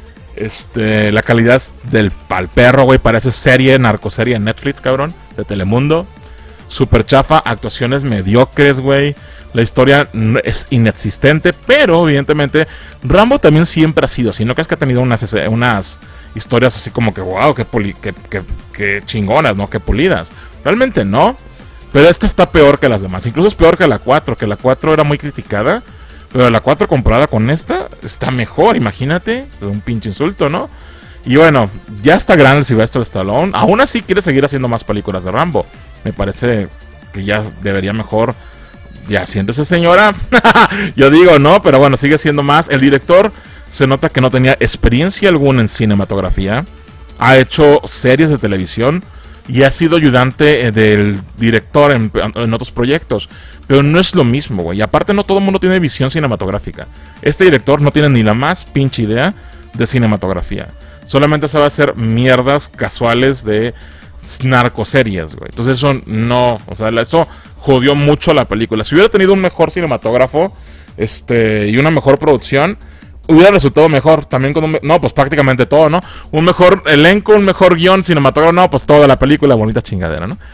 Este, la calidad del pal perro, güey. Parece serie, narcoserie en Netflix, cabrón. De Telemundo. Súper chafa. Actuaciones mediocres, güey. La historia es inexistente, pero evidentemente Rambo también siempre ha sido así. No crees que ha tenido unas, unas historias así como que wow, que, poli, que, que, que chingonas, ¿no? Que pulidas. Realmente no. Pero esta está peor que las demás. Incluso es peor que la cuatro, que la cuatro era muy criticada. Pero la cuatro comparada con esta está mejor, imagínate. Es un pinche insulto, ¿no? Y bueno, ya está grande el Sylvester Stallone. Aún así quiere seguir haciendo más películas de Rambo. Me parece que ya debería mejor... Ya, siéntese, señora. Yo digo, no, pero bueno, sigue siendo más. El director se nota que no tenía experiencia alguna en cinematografía. Ha hecho series de televisión y ha sido ayudante del director en, en otros proyectos. Pero no es lo mismo, güey. Y aparte no todo el mundo tiene visión cinematográfica. Este director no tiene ni la más pinche idea de cinematografía. Solamente sabe hacer mierdas casuales de narcoseries, güey. Entonces eso no, o sea, eso jodió mucho la película. Si hubiera tenido un mejor cinematógrafo, este, y una mejor producción, hubiera resultado mejor. También con un, no, pues prácticamente todo, ¿no? Un mejor elenco, un mejor guión, cinematógrafo, no, pues toda la película, bonita chingadera, ¿no?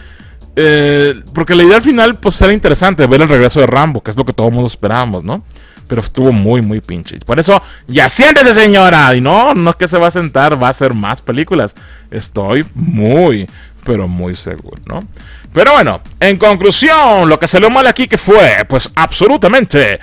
Eh, porque la idea al final, pues era interesante ver el regreso de Rambo, que es lo que todo el mundo esperábamos, ¿no? Pero estuvo muy, muy pinche. Por eso, ya siéntese, señora. Y no, no es que se va a sentar, va a hacer más películas. Estoy muy, pero muy seguro, ¿no? Pero bueno, en conclusión, lo que salió mal aquí, que fue, pues absolutamente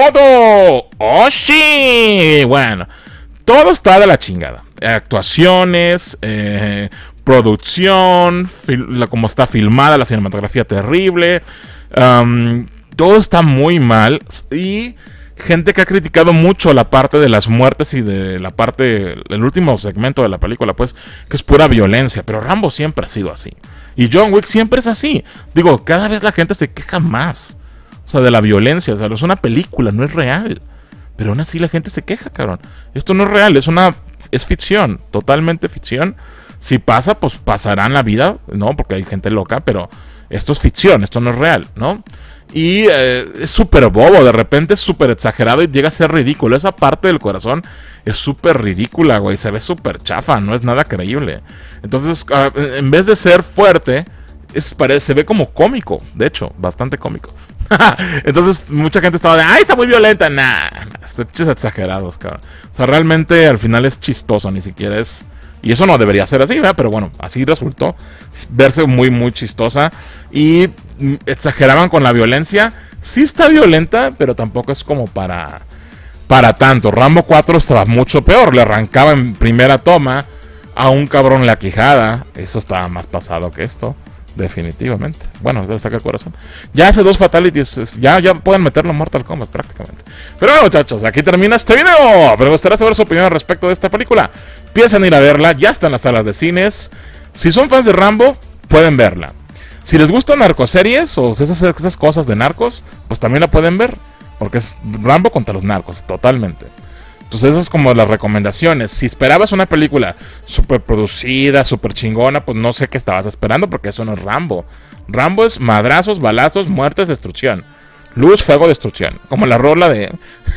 todo. ¡Oh, sí! Bueno, todo está de la chingada. Actuaciones, eh, producción, fil- la, como está filmada, la cinematografía terrible. Um, todo está muy mal. Y... gente que ha criticado mucho la parte de las muertes y de la parte, el último segmento de la película, pues, que es pura violencia. Pero Rambo siempre ha sido así. Y John Wick siempre es así. Digo, cada vez la gente se queja más. O sea, de la violencia. O sea, es una película, no es real. Pero aún así la gente se queja, cabrón. Esto no es real, es una, es ficción. Totalmente ficción. Si pasa, pues pasará en la vida, ¿no? Porque hay gente loca, pero esto es ficción, esto no es real, ¿no? Y eh, es súper bobo, de repente es súper exagerado y llega a ser ridículo. Esa parte del corazón es súper ridícula, güey. Se ve súper chafa, no es nada creíble. Entonces, uh, en vez de ser fuerte, es, parece, se ve como cómico, de hecho, bastante cómico. Entonces mucha gente estaba de, ay, está muy violenta. Nah, nah, están exagerados, cabrón. O sea, realmente al final es chistoso, ni siquiera es... Y eso no debería ser así, ¿verdad? Pero bueno, así resultó verse muy, muy chistosa. Y exageraban con la violencia. Sí está violenta, pero tampoco es como para... Para tanto. Rambo cuatro estaba mucho peor. Le arrancaba en primera toma a un cabrón la quijada. Eso estaba más pasado que esto. Definitivamente. Bueno, le saca el corazón. Ya hace dos fatalities. Ya, ya pueden meterlo en Mortal Kombat prácticamente. Pero bueno, muchachos, aquí termina este video. Pero me gustaría saber su opinión al respecto de esta película. Piensen ir a verla. Ya está en las salas de cines. Si son fans de Rambo, pueden verla. Si les gustan narcoseries o esas, esas cosas de narcos, pues también la pueden ver. Porque es Rambo contra los narcos, totalmente. Entonces esas es como las recomendaciones. Si esperabas una película súper producida, súper chingona, pues no sé qué estabas esperando, porque eso no es Rambo. Rambo es madrazos, balazos, muertes, destrucción. Luz, fuego, destrucción. Como la rola de,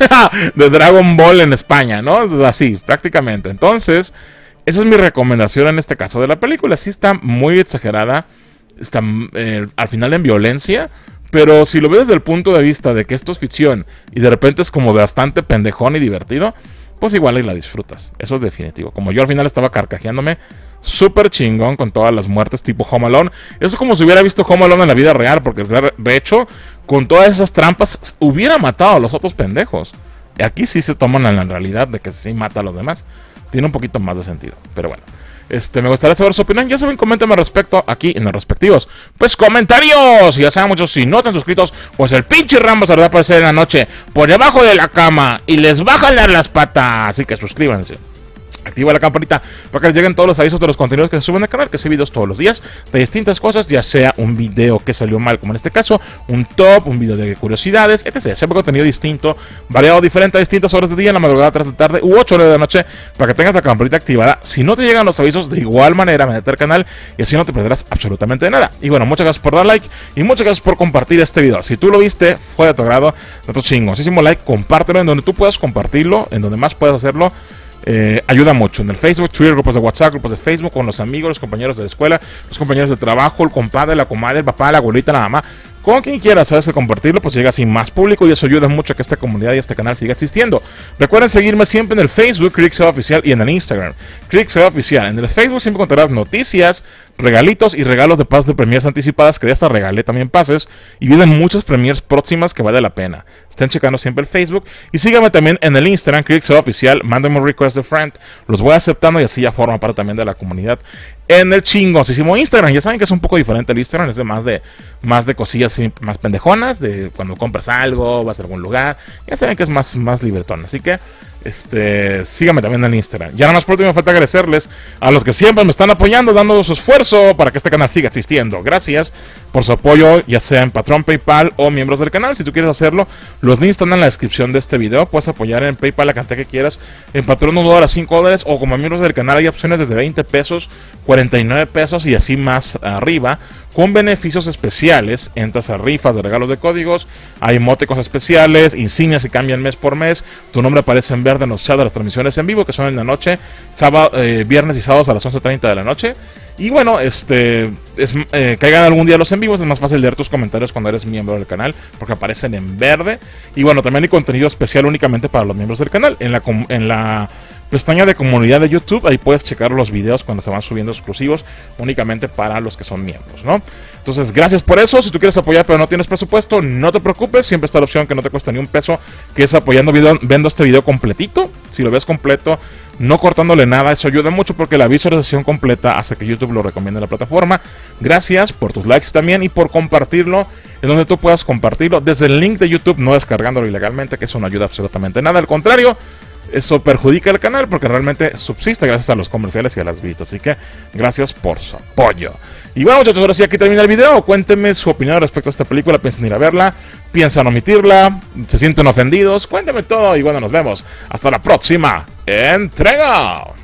de Dragon Ball en España, ¿no? Así, prácticamente. Entonces, esa es mi recomendación en este caso de la película. Sí está muy exagerada. Está eh, al final en violencia. Pero si lo ves desde el punto de vista de que esto es ficción y de repente es como bastante pendejón y divertido, pues igual ahí la disfrutas. Eso es definitivo. Como yo al final estaba carcajeándome súper chingón con todas las muertes tipo Home Alone. Eso es como si hubiera visto Home Alone en la vida real, porque de hecho, con todas esas trampas, hubiera matado a los otros pendejos. Y aquí sí se toman en la realidad de que sí mata a los demás. Tiene un poquito más de sentido, pero bueno. Este, me gustaría saber su opinión. Ya saben, coméntenme al respecto aquí en los respectivos pues comentarios. Y ya saben, muchos, si no están suscritos, pues el pinche Rambo se les va a aparecer en la noche por debajo de la cama y les va a jalar las patas. Así que suscríbanse. Activa la campanita para que les lleguen todos los avisos de los contenidos que se suben al canal, que hay videos todos los días de distintas cosas, ya sea un video que salió mal, como en este caso, un top, un video de curiosidades, etcétera. Siempre contenido distinto, variado, diferente a distintas horas de día, en la madrugada, tres de la tarde u ocho horas de la noche, para que tengas la campanita activada. Si no te llegan los avisos, de igual manera, métete al canal y así no te perderás absolutamente nada. Y bueno, muchas gracias por dar like y muchas gracias por compartir este video. Si tú lo viste, fue de tu agrado, de tu chingosísimo like, compártelo en donde tú puedas compartirlo, en donde más puedas hacerlo. Eh, ayuda mucho en el Facebook, Twitter, grupos de WhatsApp, grupos de Facebook, con los amigos, los compañeros de la escuela, los compañeros de trabajo, el compadre, la comadre, el papá, la abuelita, la mamá, con quien quiera, sabes que compartirlo, pues llega así más público y eso ayuda mucho a que esta comunidad y este canal siga existiendo. Recuerden seguirme siempre en el Facebook, CrickSeo Oficial, y en el Instagram, CrickSeo Oficial. En el Facebook siempre encontrarás noticias, regalitos y regalos de pases de premiers anticipadas, que ya hasta regalé también pases, y vienen muchas premiers próximas que vale la pena. Estén checando siempre el Facebook y síganme también en el Instagram, CrickSeo Oficial. Mándenme un request de friend, los voy aceptando y así ya forman parte también de la comunidad en el chingosísimo Instagram. Ya saben que es un poco diferente el Instagram, es de más de más de cosillas más pendejonas, de cuando compras algo, vas a algún lugar, ya saben que es más, más libertón, así que Este, síganme también en Instagram. Ya nada más por último me falta agradecerles a los que siempre me están apoyando, dando su esfuerzo para que este canal siga existiendo. Gracias por su apoyo, ya sea en Patreon, PayPal o miembros del canal. Si tú quieres hacerlo, los links están en la descripción de este video. Puedes apoyar en PayPal la cantidad que quieras, en Patreon uno dólar, cinco dólares, o como miembros del canal hay opciones desde veinte pesos, cuarenta y nueve pesos y así más arriba, con beneficios especiales. Entras a rifas de regalos de códigos, hay emoticons especiales, insignias que cambian mes por mes, tu nombre aparece en verde en los chats de las transmisiones en vivo, que son en la noche, sábado, eh, viernes y sábados a las once treinta de la noche. Y bueno, este es, eh, caigan algún día los en vivos, es más fácil leer tus comentarios cuando eres miembro del canal, porque aparecen en verde. Y bueno, también hay contenido especial únicamente para los miembros del canal. En la, en la pestaña de comunidad de YouTube, ahí puedes checar los videos cuando se van subiendo exclusivos, únicamente para los que son miembros, ¿no? Entonces, gracias por eso. Si tú quieres apoyar pero no tienes presupuesto, no te preocupes, siempre está la opción que no te cuesta ni un peso, que es apoyando video, vendo este video completito. Si lo ves completo, no cortándole nada, eso ayuda mucho porque la visualización completa hace que YouTube lo recomiende en la plataforma. Gracias por tus likes también y por compartirlo en donde tú puedas compartirlo desde el link de YouTube, no descargándolo ilegalmente, que eso no ayuda absolutamente nada, al contrario, eso perjudica el canal porque realmente subsiste gracias a los comerciales y a las vistas. Así que gracias por su apoyo. Y bueno, muchachos, ahora sí aquí termina el video. Cuéntenme su opinión respecto a esta película. ¿Piensan ir a verla? ¿Piensan omitirla? ¿Se sienten ofendidos? Cuéntenme todo y bueno, nos vemos hasta la próxima entrega.